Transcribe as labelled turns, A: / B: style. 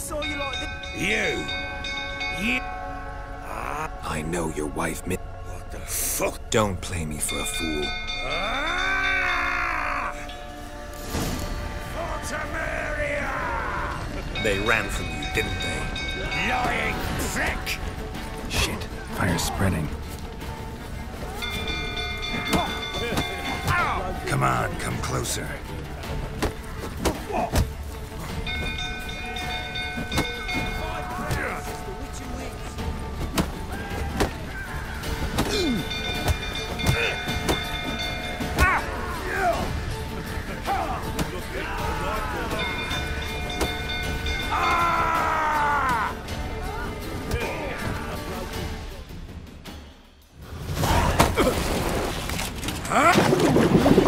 A: saw you like the...
B: You! I know your wife, What the fuck? Don't play me for a fool. Fortamaria! They ran from you, didn't they? Lying prick!
C: Shit, fire's spreading.
B: Come on, come closer. Huh?